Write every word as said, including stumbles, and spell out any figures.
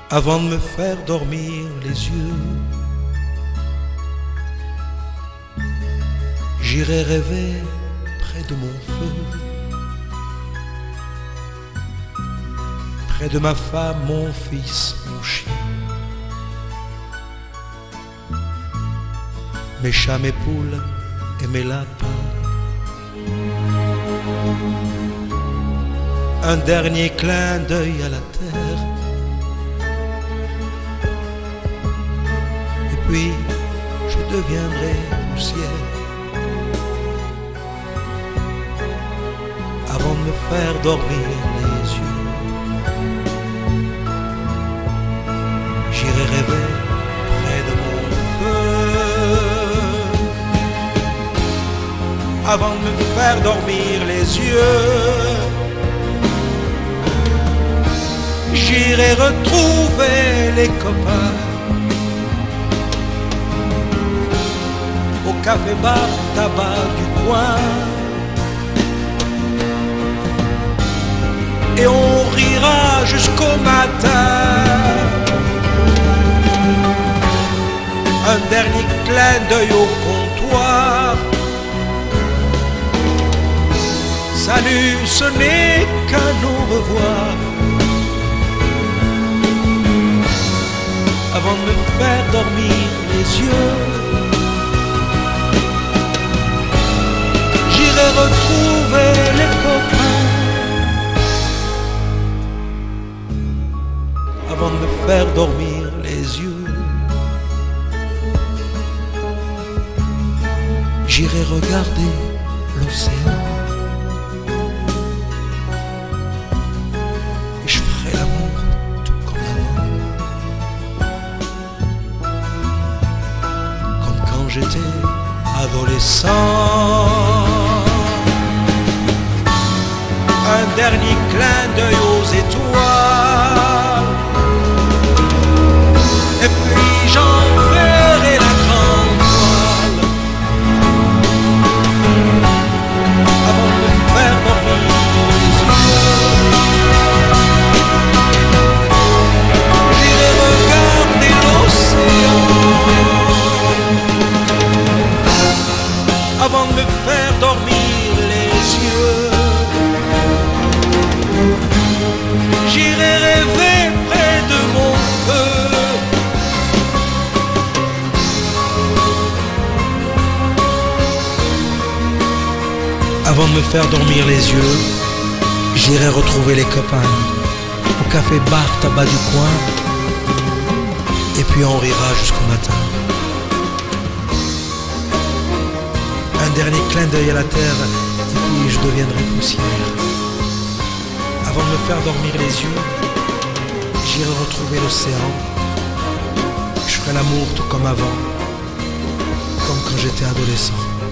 avant de me faire dormir les yeux. J'irai rêver près de mon feu, près de ma femme, mon fils, mon chien, mes chats, mes poules et mes lapins. Un dernier clin d'œil à la terre, et puis je deviendrai poussière avant de me faire dormir les yeux. J'irai rêver près de mon feu avant de me faire dormir les yeux. J'irai retrouver les copains au café-bar tabac du coin, et on rira jusqu'au matin. Un dernier clin d'œil au comptoir. Salut, ce n'est qu'un au revoir, avant de me faire dormir les yeux. J'irai retrouver les copains avant de me faire dormir les yeux. J'irai regarder l'océan et je ferai l'amour tout comme avant, comme quand j'étais adolescent. Un dernier clin d'œil aux étoiles, et puis j'enverrai la grande voile avant de me faire dormir les yeux. J'irai regarder l'océan avant de me faire dormir les yeux. J'irai rêver près de mon feu avant de me faire dormir les yeux. J'irai retrouver les copains au café-bar tabac du coin, et puis on rira jusqu'au matin. Un dernier clin d'œil à la terre, et puis je deviendrai poussière. Avant de me faire dormir les yeux, j'irai retrouver l'océan. Je ferai l'amour tout comme avant, comme quand j'étais adolescent.